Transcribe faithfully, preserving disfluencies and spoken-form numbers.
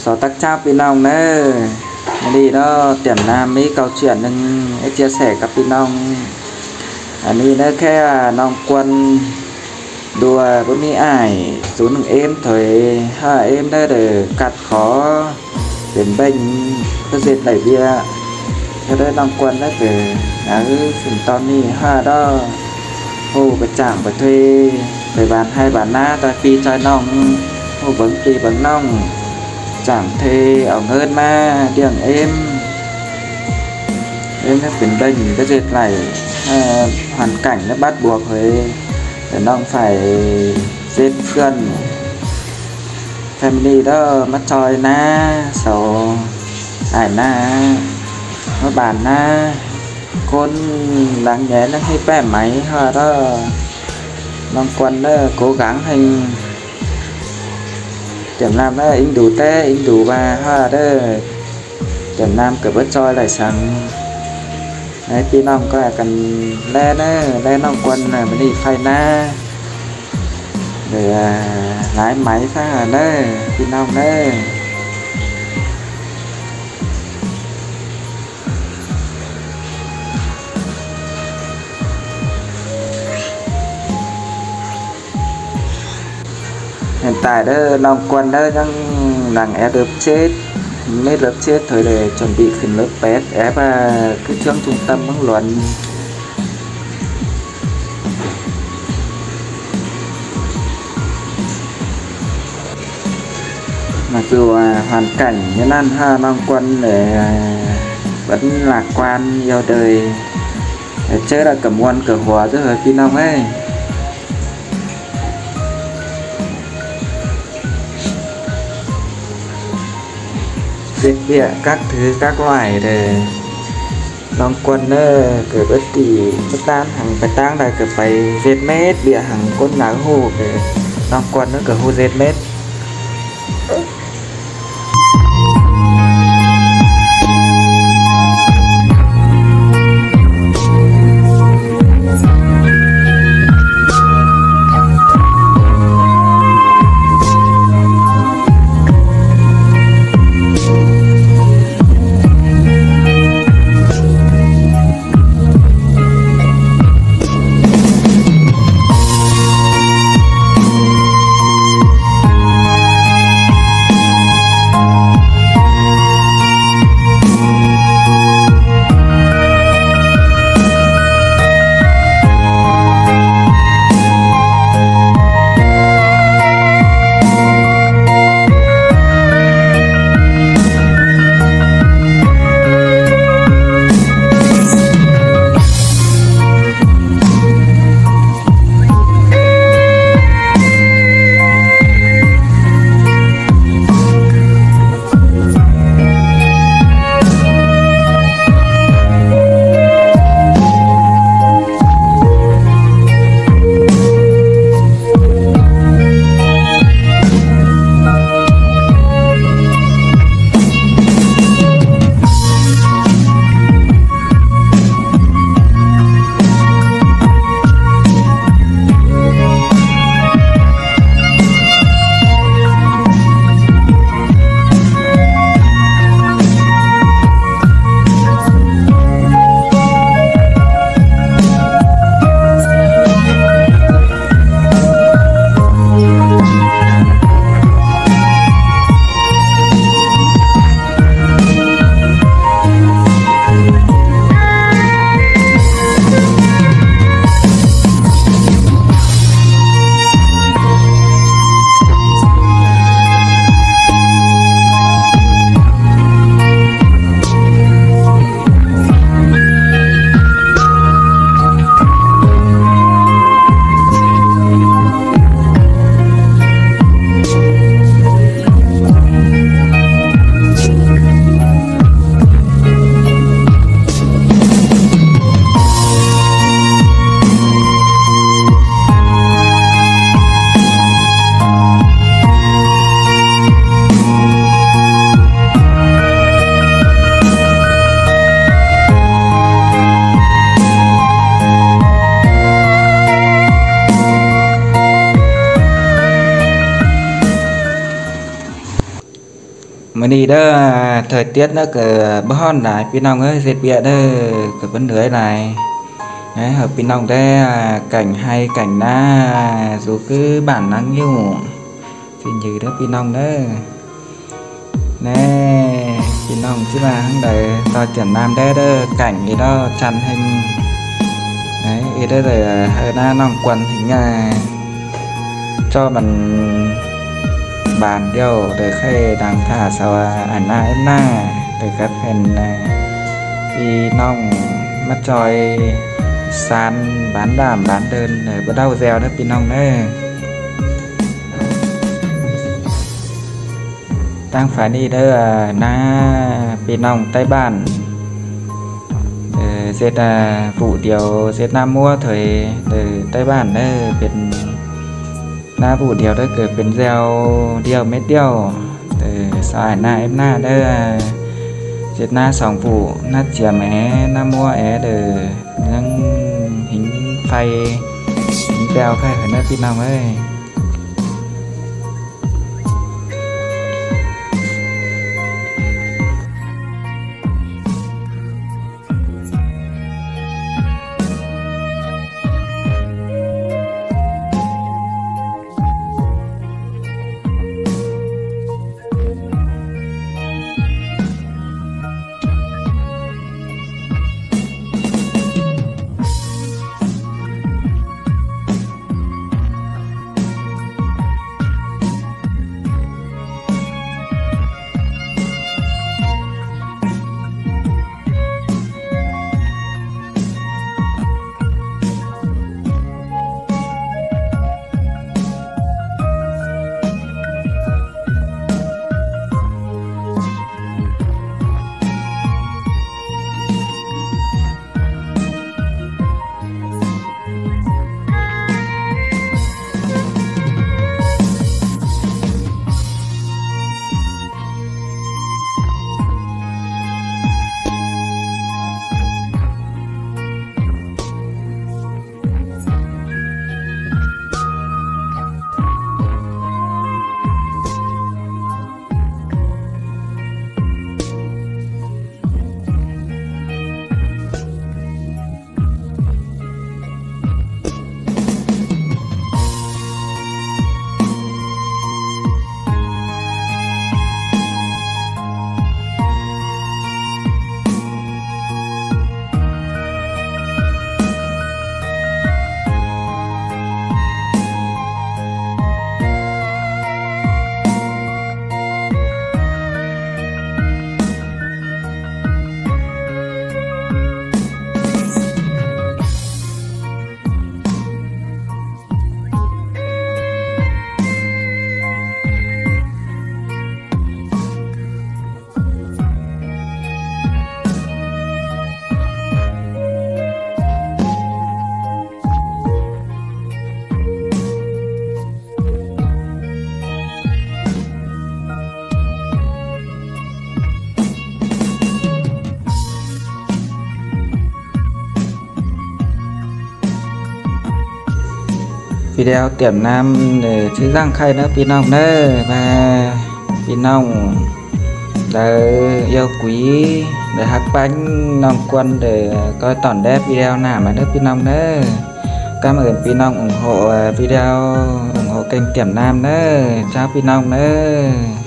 Sáu tắc chàoพี่น้องเนอะđi đó tiệm nam mấy câu chuyện nên chia sẻกับพี่น้องอันนี้นะแค่น้องquân đùa với mi ải xuống đường em thời ha em đã để cắt khó đến bệnh có dệt đẩy bia cho đấyน้องquân đó để đã phần to ni ha đó hồ cái chạm và thuê về bàn hai bàn na ta phi cho nong hồ vẫn phi vẫn nong chẳng thề ở hơn mà tiếng em em nóเป็นbệnh cái dệt này à, hoàn cảnh nó bắt buộc phải để nó phải dệt gần family đó mắt trôi na sầu ải na nó bàn na con đáng nhớ nó hay bẻ máy ha đó Long Quân đó cố gắng hành tiệm nam đó in đủ té in đủ ba ha đó tiệm nam cửa bớt trôi lại sang đấyพี่น้องก็กันแล่นะแล่น้องquân này mới đi phai na để lái máy phá đấyพี่น้องđấy hiện tại đó Long Quân đó đang đang ép lớp chết mấy lớp chết thôi để chuẩn bịขึ้นlớp pet ép cái trường trung tâm huấn luyện mặc dù hoàn cảnh như nan ha Long Quân để vẫn lạc quan yêu đời chơi là cầm quân cờ hòa rất là phi nông ấy dệt bịa các thứ các loại để Long Quân cửa bất tỷ bất tan hàng phải tăng đại cửa phải dệt mét bịa hàng con lá hồ để Long Quân nó cửa hồ dệt mét mới đi đó thời tiết nó cứ bón lại pin nong ơi dệt bịa đó cứ vẫn lưới này đấy hợp pin nong đây cảnh hay cảnh na dù cứ bản năng nhiều thì như đó pin nong đó nè pin nong chứ mà hắn đời to chuẩn nam đấy đó cảnh gì đó chăn hình đấy ý đó rồi hơi na nong quần thì nhà cho mình bàn điều để khai đằng thả sao ảnh na em na để các hình đi nong mắt tròi sàn bán đàm bán đơn để bắt đầu gieo đó pin nong đấy đang phải đi đó là na pin nong tây bản giết vụ điều giết nam mua thời từ tây bản đấy bên na vụ điều đó cứ bên gieo điều mấy điều từ xài na em na đây giết na sòng vụ na chìa mé na mua é từ nâng hình phay hình bèo khai ở nơi pin nong ấy video tiệm nam để chứ răng khay nữa pin nong nữa và pin nong để yêu quý để hát bánh nong quân để coi toàn đẹp video nào mà nữa pin nong nữa cảm ơn pin nong ủng hộ video ủng hộ kênh tiệm nam nữa chào pin nong nữa.